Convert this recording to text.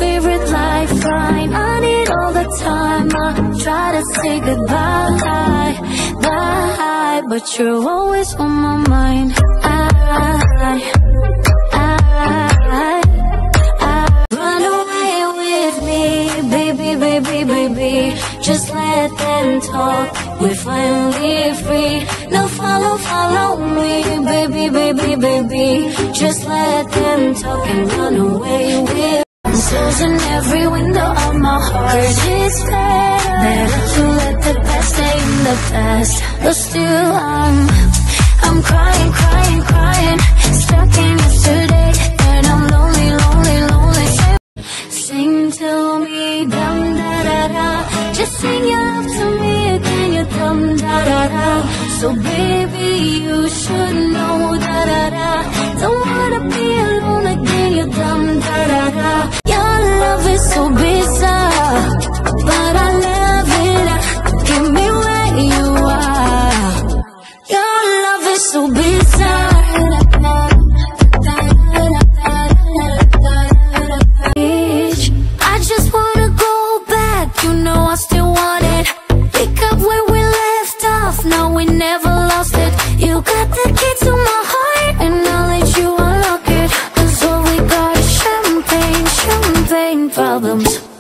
favorite lifeline. I need all the time. I try to say goodbye, bye, but you're always on my mind. Run away with me, baby, baby, baby. Just let them talk, we're finally free. Now follow me, baby, baby, baby. Just let them talk and run away with. Closing every window of my heart, 'cause it's better to let the past stay in the past. But still I'm crying, crying, crying, stuck in yesterday, and I'm lonely, lonely, lonely. Sing to me, dum da da da. Just sing your love to me again, you dum da da da. So baby, you should know da da da. Don't wanna be alone again, you dum da da da. Your love is so bizarre, but I love it. Give me where you are. Your love is so bizarre. I just wanna go back, you know I still want it. Pick up where we left off, now we never lost it. You got the key to my heart, and I'll let you unlock it. 'Cause all we got is champagne, champagne problems.